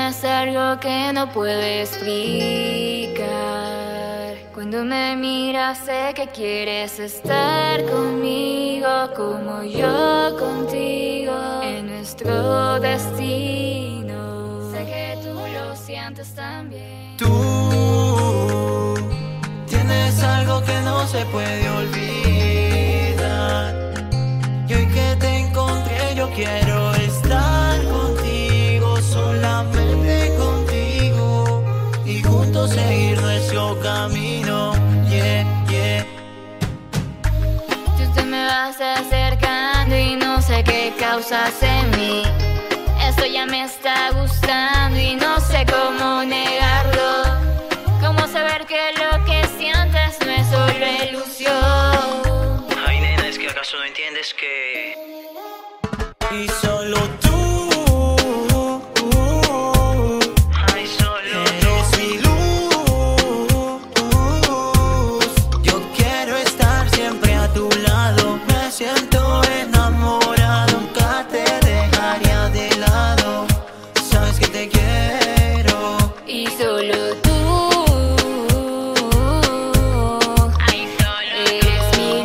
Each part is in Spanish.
tienes algo que no puedo explicar. Cuando me miras sé que quieres estar conmigo como yo contigo en nuestro destino. Sé que tú lo sientes también. Tú tienes algo que no se puede olvidar. Y hoy que te encontré yo quiero estar contigo, solamente contigo, y juntos seguir nuestro camino. Yeah, yeah. Tú te me vas acercando y no sé qué causas en mí. Esto ya me está gustando y no sé cómo negarlo. Cómo saber que lo que sientes no es solo ilusión. Ay, nena, es que acaso no entiendes que... Y solo tú, ay, solo eres mi luz. Yo quiero estar siempre a tu lado. Me siento enamorado, nunca te dejaría de lado. Sabes que te quiero. Y solo tú, ay, solo eres mi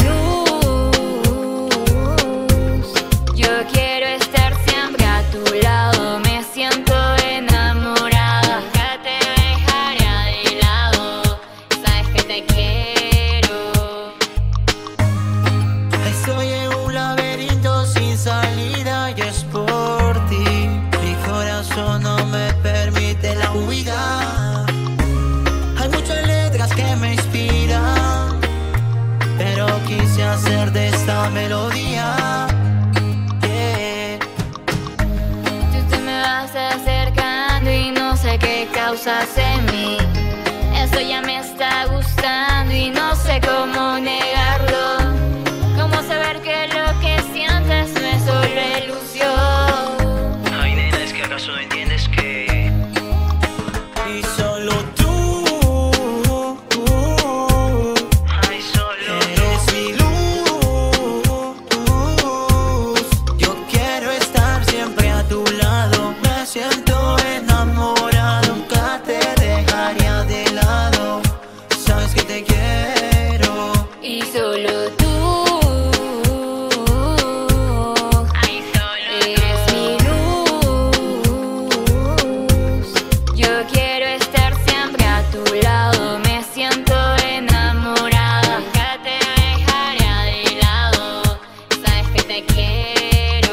luz. Yo quiero estar siempre a tu lado. Me siento enamorada, nunca te dejaría de lado. Sabes que te quiero. Estoy en un laberinto sin salida y es por ti. Mi corazón no me permite la huida. Hay muchas letras que me inspiran, pero quise hacer de esta melodía. Yeah. Tú te me vas acercando y no sé qué causas en mí. Esto ya me está gustando y no sé cómo negarlo. Cómo saber que lo que sientes no es solo ilusión. Ay, nena, es que acaso no entiendes que... Y solo tú, ay, solo eres mi luz. Yo quiero estar siempre a tu lado. Me siento enamorado, nunca te dejaría de lado. Sabes que te quiero. Y solo tú, ay, solo eres mi luz. Yo quiero estar siempre a tu lado. Me siento enamorada, nunca te dejaría de lado. Sabes que te quiero.